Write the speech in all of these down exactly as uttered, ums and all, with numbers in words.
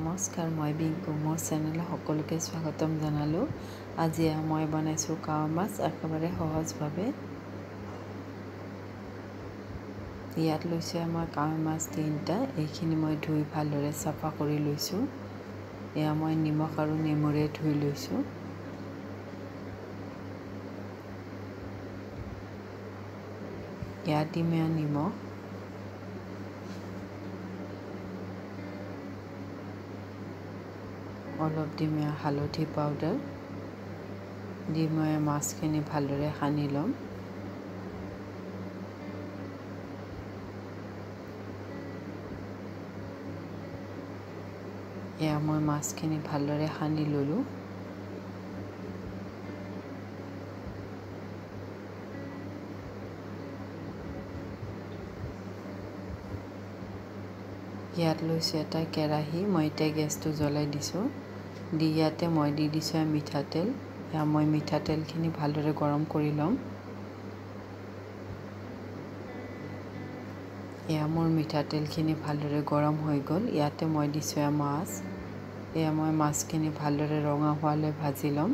নমস্কাৰ, মই বিংকু। মোৰ চেনেলত সকলোকে স্বাগতম জনালোঁ। আজি মই বনাইছোঁ কাৱৈ মাছ একেবাৰে সহজভাৱে। ইয়াত লৈছোঁ মই কাৱৈ মাছ তিনিটা। এইখিনি মই ধুই ভালদৰে চাফা কৰি লৈছোঁ। এয়া মই নিমখ আৰু নেমুৰে ধুই লৈছোঁ। ইয়াত দিম এয়া নিমখ, অলপ দিম হালধি পাউডাৰ দি মই মাছখিনি ভালদৰে সানি ল'ম। এয়া মই মাছখিনি ভালদৰে সানি ল'লোঁ। ইয়াত লৈছোঁ এটা কেৰাহী। মই এতিয়া গেছটো জ্বলাই দিছোঁ। দি ইয়াতে মই দি দিছোঁ মিঠাতেল। এয়া মই মিঠাতেলখিনি ভালদৰে গৰম কৰি ল'ম। এয়া মোৰ মিঠাতেলখিনি ভালদৰে গৰম হৈ গ'ল। ইয়াতে মই দিছোঁ এয়া মাছ। এয়া মই মাছখিনি ভালদৰে ৰঙা হোৱালৈ ভাজি ল'ম।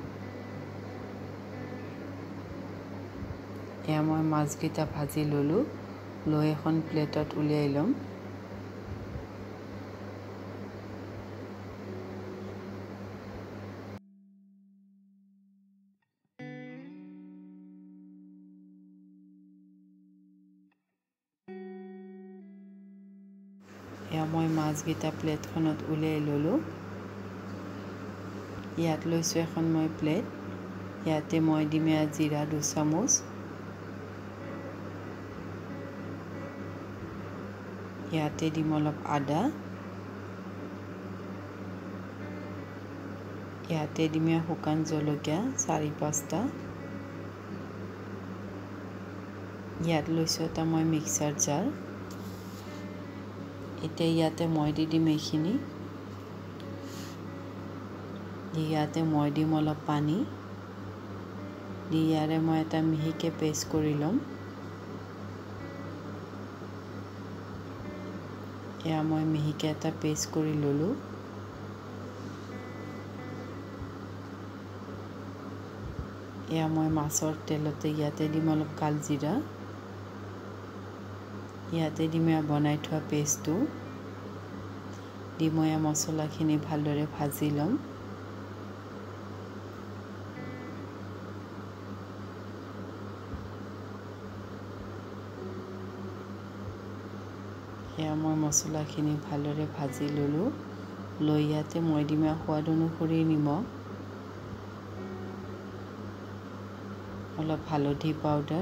এয়া মই মাছকেইটা ভাজি ল'লোঁ। লৈ এখন প্লেটত উলিয়াই ল'ম। এয়া মই মাছকেইটা প্লেটখনত উলিয়াই ল'লোঁ। ইয়াত লৈছোঁ এখন মই প্লেট। ইয়াতে মই দিম এয়া জিৰা দুচামুচ। ইয়াতে দিম অলপ আদা। ইয়াতে দিম শুকান জলকীয়া চাৰি পাঁচটা। ইয়াত লৈছোঁ এটা মই মিক্সাৰ জাৰ। এতিয়া ইয়াতে মই দি দিম এইখিনি। ইয়াতে মই দিম অলপ পানী। দি ইয়াৰে মই এটা মিহিকৈ পেষ্ট কৰি ল'ম। এয়া মই মিহিকৈ এটা পেষ্ট কৰি ল'লোঁ। এয়া মই মাছৰ তেলতে ইয়াতে দিম অলপ কালজিৰা। ইয়াতে দিম এয়া বনাই থোৱা পেষ্টটো। দি মই এয়া মছলাখিনি ভালদৰে ভাজি ল'ম। এয়া মই মছলাখিনি ভালদৰে ভাজি ল'লোঁ। লৈ ইয়াতে মই দিম সোৱাদ অনুসৰি নিমখ, অলপ হালধি পাউডাৰ,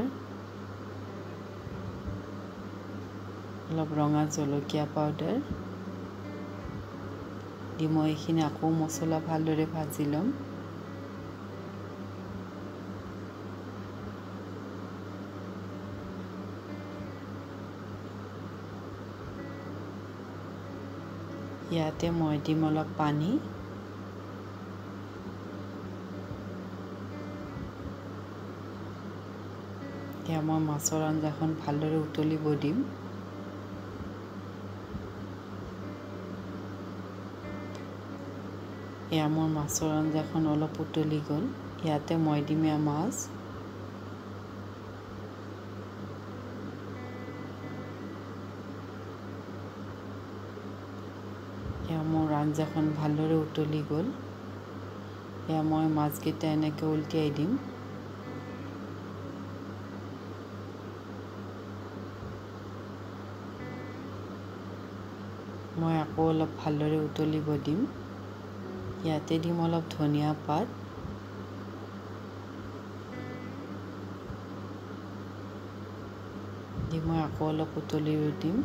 অলপ ৰঙা জলকীয়া পাউডাৰ দি মই এইখিনি আকৌ মছলা ভালদৰে ভাজি ল'ম। ইয়াতে মই দিম অলপ পানী। এতিয়া মই মাছৰ আঞ্জাখন ভালদৰে উতলিব দিম। এয়া মোৰ মাছৰ আঞ্জাখন অলপ উতলি গ'ল। ইয়াতে মই দিম এয়া মাছ। এয়া মোৰ আঞ্জাখন ভালদৰে উতলি গ'ল। এয়া মই মাছকেইটা এনেকৈ উলটিয়াই দিম। মই আকৌ অলপ ভালদৰে উতলিব দিম। ইয়াতে দিম অলপ ধনিয়া পাত। দি মই আকৌ অলপ উতলিব দিম।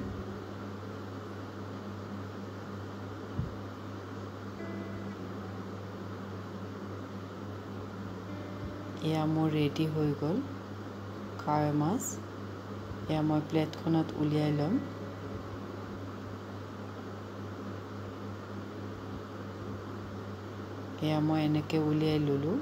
এয়া মোৰ ৰেডি হৈ গ'ল কাৱৈ মাছ। এয়া মই প্লেটখনত উলিয়াই ল'ম। এয়া মই এনেকৈ উলিয়াই ল'লোঁ।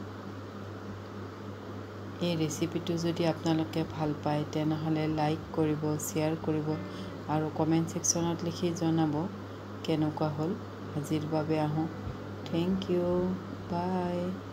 এই ৰেচিপিটো যদি আপোনালোকে ভাল পায় তেনেহ'লে লাইক কৰিব, শ্বেয়াৰ কৰিব আৰু কমেণ্ট ছেকশ্যনত লিখি জনাব কেনেকুৱা হ'ল। আজিৰ বাবে আহোঁ থেংক ইউ বাই